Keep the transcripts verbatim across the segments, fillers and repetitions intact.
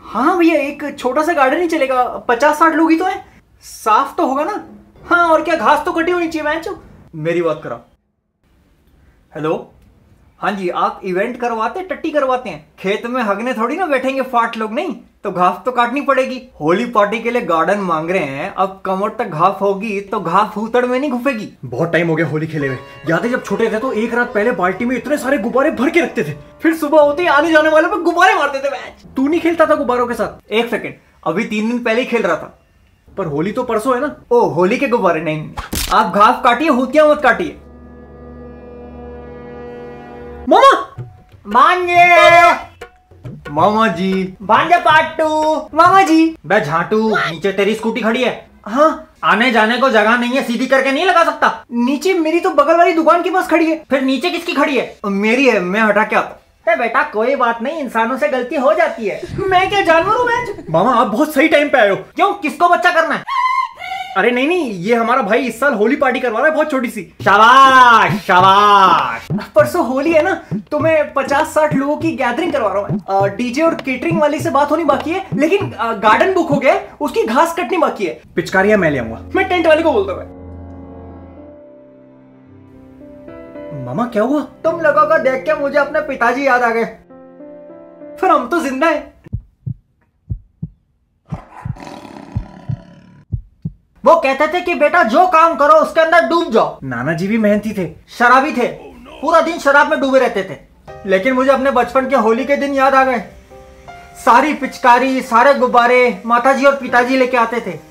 हाँ भैया, एक छोटा सा गार्डन ही चलेगा, पचास साठ लोग ही तो है, साफ तो होगा ना? हाँ और क्या, घास तो कटी होनी चाहिए। मैं मेरी बात करा। हेलो, हाँ जी, आप इवेंट करवाते टट्टी करवाते हैं? खेत में हगने थोड़ी ना बैठेंगे फाट लोग, नहीं तो घास तो काटनी पड़ेगी। होली पार्टी के लिए गार्डन मांग रहे हैं, अब कमर तक घास होगी तो घास फूतड़ में नहीं घुसेगी। बहुत टाइम हो गया होली खेले हुए। याद है जब छोटे थे तो एक रात पहले बाल्टी में इतने सारे गुब्बारे भर के रखते थे, फिर सुबह होते ही आने जाने वाले पे गुब्बारे मारते थे। मैच तू नहीं खेलता था गुब्बारों के साथ? एक सेकेंड, अभी तीन दिन पहले ही खेल रहा था, पर होली तो परसों है ना। ओ होली के गुब्बारे नहीं, आप घास काटिए, होतियां मत काटिए। मामा भांजे, मामा जी भांजा पाटू, मामा जी बे झाटू, नीचे तेरी स्कूटी खड़ी है। हाँ, आने जाने को जगह नहीं है, सीधी करके नहीं लगा सकता। नीचे मेरी तो बगल वाली दुकान के पास खड़ी है। फिर नीचे किसकी खड़ी है? मेरी है, मैं हटा के आता। बेटा कोई बात नहीं, इंसानों से गलती हो जाती है। मैं क्या जानवर हूँ? मैं मामा आप बहुत सही टाइम पे आए हो। क्यों, किसको बच्चा करना है? अरे नहीं नहीं, ये हमारा भाई इस साल होली पार्टी करवा रहा है, बहुत छोटी सी। शाबाश शाबाश। परसों होली है ना, तो मैं पचास साठ लोगों की गैदरिंग करवा रहा हूँ। डीजे और केटरिंग वाली से बात होनी बाकी है, लेकिन गार्डन बुक हो गया है, उसकी घास कटनी बाकी है। पिचकारियां मैं ले आऊंगा। मैं टेंट वाले को बोलता हूँ। मामा क्या हुआ? तुम लोगों को देख के मुझे अपने पिताजी याद आ गए, फिर हम तो जिंदा है। वो कहते थे कि बेटा जो काम करो उसके अंदर डूब जाओ। नाना जी भी मेहनती थे, शराबी थे, पूरा दिन शराब में डूबे रहते थे। लेकिन मुझे अपने बचपन के होली के दिन याद आ गए। सारी पिचकारी, सारे गुब्बारे माताजी और पिताजी लेके आते थे।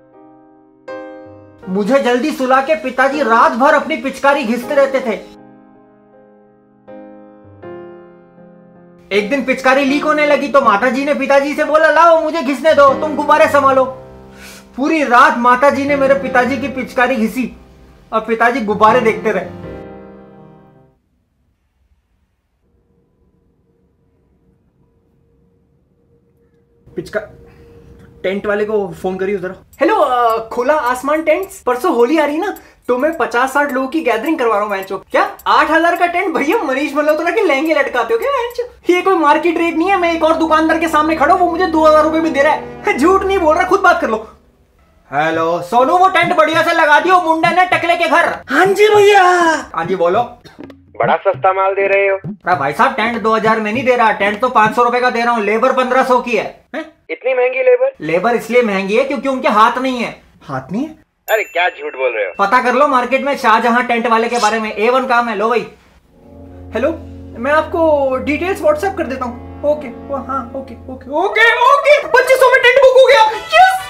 मुझे जल्दी सुला के पिताजी रात भर अपनी पिचकारी घिसते रहते थे। एक दिन पिचकारी लीक होने लगी तो माताजी ने पिताजी से बोला, लाओ मुझे घिसने दो, तुम गुब्बारे संभालो। पूरी रात माताजी ने मेरे पिताजी की पिचकारी घिसी और पिताजी गुब्बारे देखते रहे। पिचका टेंट वाले को फोन करिए जरा। हेलो, खुला आसमान टेंट्स, परसों होली आ रही ना, तो मैं पचास साठ लोगों की गैदरिंग करवा रहा हूँ। मैचो क्या आठ हजार का टेंट? भैया मनीष मल्होत्रा के लहंगे लटकाते हो क्या? मैचो ये कोई मार्केट रेट नहीं है। मैं एक और दुकानदार के सामने खड़ा हूँ, वो मुझे दो हजार रुपए में दे रहा है। झूठ नहीं बोल रहा, खुद बात कर लो। हेलो सोनू, वो टेंट बढ़िया से लगा दियो, मुंडा ने टकले के घर। हाँ जी भैया। हाँ जी बोलो। बड़ा सस्ता माल दे रहे हो। अरे भाई साहब, टेंट दो हजार में नहीं दे रहा, टेंट तो पाँच सौ रुपए का दे रहा हूँ, लेबर पंद्रह सौ की है। है? इतनी महंगी लेबर? लेबर इसलिए महंगी है क्योंकि उनके हाथ नहीं है। हाथ नहीं है? अरे क्या झूठ बोल रहे हो। पता कर लो मार्केट में शाहजहां टेंट वाले के बारे में, ए वन काम है। लो भाई। हेलो, मैं आपको डिटेल्स व्हाट्सएप कर देता हूँ। ओके हाँ ओके ओके ओके ओके पच्चीस सौ में टेंट बुक हो गया। Yes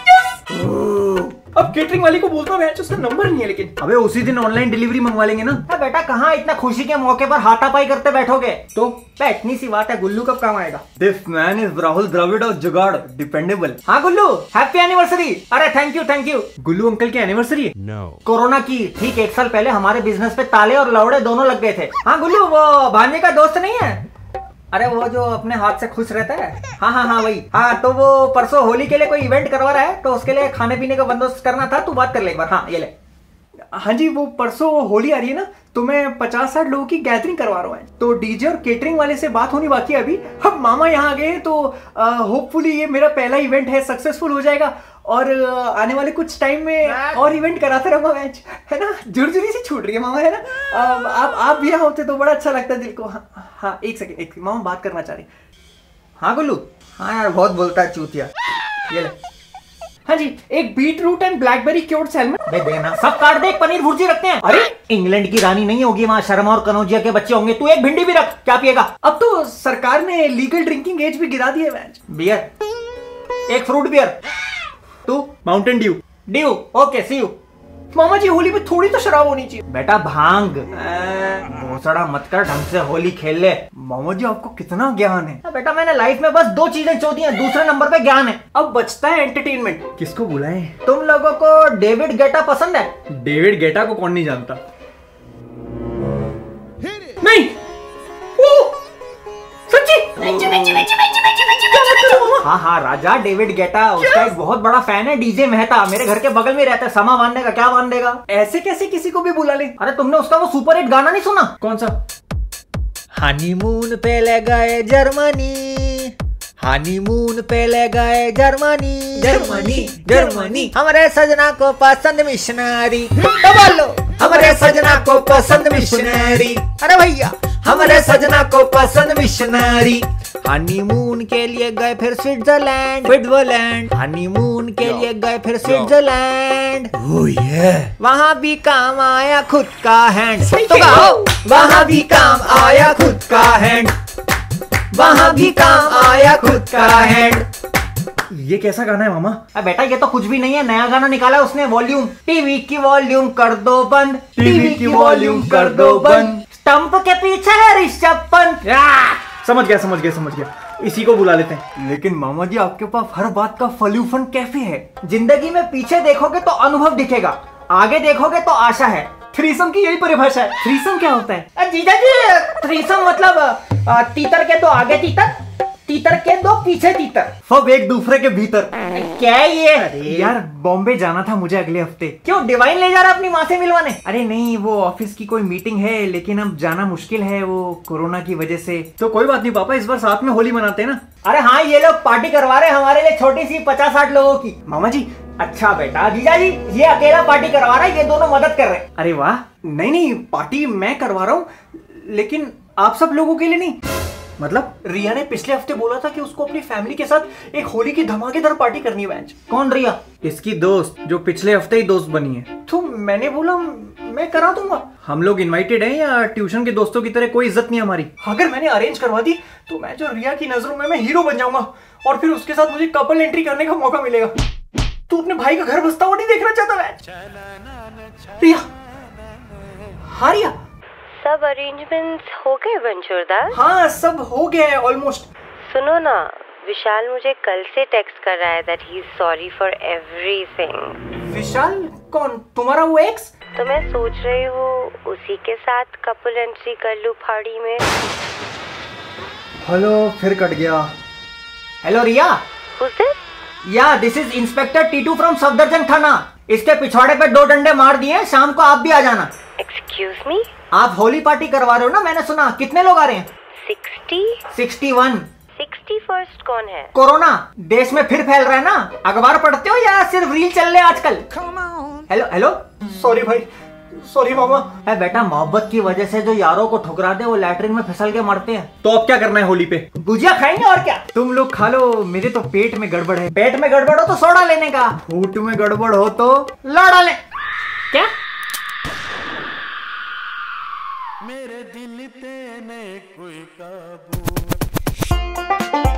yes. अब केटरिंग वाली को बोलता हूँ, उसका नंबर नहीं है। लेकिन अबे उसी दिन ऑनलाइन डिलीवरी मंगवा लेंगे ना। बेटा कहाँ इतना खुशी के मौके पर हाथापाई करते बैठोगे? तो इतनी सी बात है, गुल्लू कब काम आएगा? This man is Rahul Dravid of जुगाड़, डिपेंडेबल। हाँ गुल्लू, हैप्पी एनिवर्सरी। अरे thank you thank you. Gullu uncle की एनिवर्सरी है? नो। कोरोना की ठीक एक साल पहले हमारे बिजनेस पे ताले और लौड़े दोनों लग गए थे। हाँ गुल्लू, वो भांजे का दोस्त नहीं है? अरे वो जो अपने हाथ से खुश रहता है। हाँ हाँ हाँ वही। हाँ तो वो परसों होली के लिए कोई इवेंट करवा रहा है, तो उसके लिए खाने पीने का बंदोबस्त करना था, तू बात कर ले एक बार। हाँ ये ले। हाँ जी, वो परसों होली आ रही है ना, तो मैं पचास साठ लोगों की गैदरिंग करवा रहा हूँ। तो डीजे और केटरिंग वाले से बात होनी बाकी है अभी। अब मामा यहाँ आ गए तो होपफुली ये मेरा पहला इवेंट है, सक्सेसफुल हो जाएगा और आने वाले कुछ टाइम में और इवेंट कराता रहूंगा। मैच है ना, झुरझुरी सी छूट रही है मामा, है ना। आप आप भी यहाँ होते तो बड़ा अच्छा लगता है दिल को। हाँ हाँ एक सेकेंड, एक मामा बात करना चाह रही। हाँ गुल्लू। हाँ यार बहुत बोलता है चूतिया। ये ले। हाँ जी, एक beetroot and blackberry cured salmon दे देना। सब काट दे, एक पनीर भुर्जी रखते हैं। अरे इंग्लैंड की रानी नहीं होगी वहाँ, शर्मा और कनौजिया के बच्चे होंगे। तू एक भिंडी भी रख। क्या पिएगा? अब तो सरकार ने लीगल ड्रिंकिंग एज भी गिरा दी है। मैच बियर, एक फ्रूट बियर। तू Mountain Dew. Dew okay see you. मामा जी होली में थोड़ी तो शराब होनी चाहिए। बेटा भांग भोसड़ा मत कर, ढंग से होली खेल ले। मामा जी आपको कितना ज्ञान है। बेटा मैंने लाइफ में बस दो चीजें चोदी हैं, दूसरे नंबर पे ज्ञान है। अब बचता है एंटरटेनमेंट। किसको बुलाएं? तुम लोगों को डेविड गेटा पसंद है? डेविड गेटा को कौन नहीं जानता। नहीं हाँ हाँ राजा डेविड गेटा, उसका एक बहुत बड़ा फैन है। डीजे मेहता मेरे घर के बगल में रहता है। समा बांधने का क्या बांध देगा? ऐसे कैसे किसी को भी बुला ले? अरे तुमने उसका वो सुपर हिट गाना नहीं सुना? कौन सा? हनीमून पे ले गए जर्मनी, हनीमून पे ले गए जर्मनी जर्मनी जर्मनी, हमारे सजना को पसंद मिशनरी। तो बोलो हमारे सजना को पसंद मिशनरी, अरे भैया हमारे सजना को पसंद मिशनरी। हनीमून के लिए गए फिर स्विट्जरलैंड स्विट्जरलैंड, हनीमून के लिए गए फिर स्विट्जरलैंड। ओह ये वहाँ भी काम आया खुद का हैंड। तो गाओ वहाँ भी काम आया खुद का हैंड, वहाँ भी काम आया खुद का हैंड। ये कैसा गाना है मामा? अरे बेटा ये तो कुछ भी नहीं है, नया गाना निकाला उसने। वॉल्यूम, टीवी की वॉल्यूम कर दो बंद, टीवी की वॉल्यूम कर दो बंद, स्टंप के पीछे है ऋषभ पंत। समझ गया समझ गया समझ गया, इसी को बुला लेते हैं। लेकिन मामा जी आपके पास हर बात का सॉल्यूशन कैसे है? जिंदगी में पीछे देखोगे तो अनुभव दिखेगा, आगे देखोगे तो आशा है। थ्रीसम की यही परिभाषा है। थ्रीसम क्या होता है? जीजा जी थ्रीसम मतलब तीतर के दो आगे तीतर, तीतर के दो पीछे तीतर, सब एक दूसरे के भीतर। क्या है ये? अरे यार बॉम्बे जाना था मुझे अगले हफ्ते। क्यों डिवाइन ले जा रहा अपनी माँ से मिलवाने? अरे नहीं वो ऑफिस की कोई मीटिंग है, लेकिन अब जाना मुश्किल है वो कोरोना की वजह से। तो कोई बात नहीं पापा, इस बार साथ में होली मनाते हैं ना। अरे हाँ ये लोग पार्टी करवा रहे हैं हमारे लिए, छोटी सी पचास साठ लोगों की। मामा जी अच्छा बेटा, जीजा जी ये अकेला पार्टी करवा रहा है, ये दोनों मदद कर रहे हैं। अरे वाह। नहीं नहीं पार्टी मैं करवा रहा हूँ, लेकिन आप सब लोगों के लिए नहीं। मतलब रिया ने पिछले हफ्ते बोला था कि उसको अपनी फैमिली के साथ एक होली की धमाकेदार पार्टी करनी है। बेंच कौन? रिया इसकी दोस्त जो पिछले हफ्ते ही दोस्त बनी है। तो मैंने बोला मैं करा दूंगा। हम लोग इनवाइटेड हैं या ट्यूशन के दोस्तों की तरह कोई इज्जत नहीं हमारी। अगर मैंने अरेंज करवा दी तो मैं जो रिया की नजरों में मैं हीरो बन जाऊंगा और फिर उसके साथ मुझे कपल एंट्री करने का मौका मिलेगा। तू अपने भाई का घर बसता हुआ नहीं देखना चाहता? बेंच रिया, हाँ रिया सब अरेंजमेंट्स हो गए बंचूरदास? हाँ सब हो गया है ऑलमोस्ट। सुनो ना, विशाल मुझे कल से टेक्स्ट कर रहा है that he is sorry for everything. Vishal कौन? तुम्हारा वो एक्स? तो मैं सोच रही हूँ उसी के साथ कपल एंट्री कर लूँ पार्टी में। हेलो फिर कट गया। Hello Riya. Who's this? Yeah this is inspector Titu from Safdarjung थाना। इसके पिछवाड़े पे दो डंडे मार दिए, शाम को आप भी आ जाना। Excuse me? आप होली पार्टी करवा रहे हो ना, मैंने सुना। कितने लोग आ रहे हैं? Sixty? Sixty one. Sixty first कौन है? कोरोना देश में फिर फैल रहा है ना। अखबार पढ़ते हो या सिर्फ रील चल रहे हैं आजकल? हेलो हेलो सॉरी भाई, सॉरी मामा। है बेटा मोहब्बत की वजह से जो यारों को ठुकरा दे वो लैट्रिन में फिसल के मरते हैं। तो अब क्या करना है होली पे? गुजिया खाएंगे और क्या। तुम लोग खा लो, मेरे तो पेट में गड़बड़ है। पेट में गड़बड़ हो तो सोडा लेने का, फूट में गड़बड़ हो तो लड़ा ले। क्या? मेरे दिल पे ने कोई काबू।